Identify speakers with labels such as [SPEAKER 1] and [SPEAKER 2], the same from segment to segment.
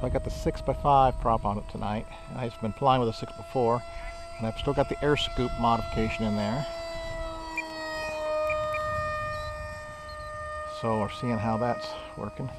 [SPEAKER 1] I got the 6x5 prop on it tonight. I've been flying with a 6 before, and I've still got the air scoop modification in there. So we're seeing how that's working.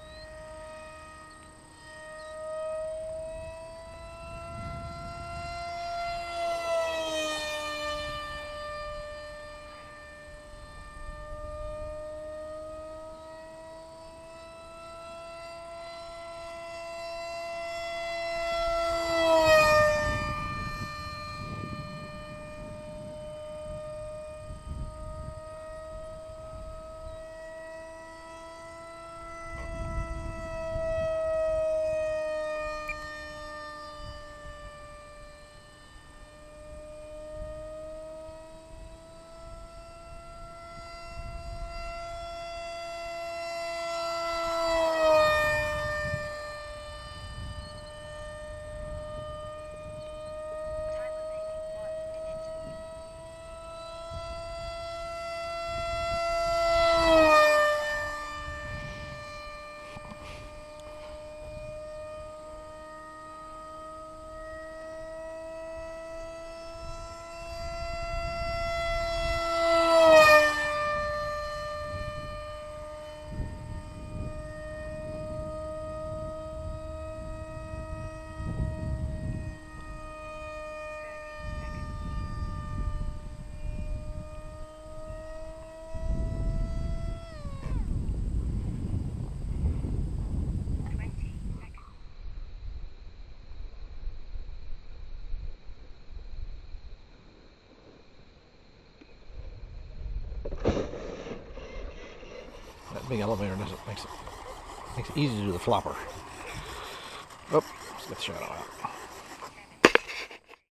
[SPEAKER 1] That big elevator makes it easy to do the flopper. Oh, let's get the shadow out.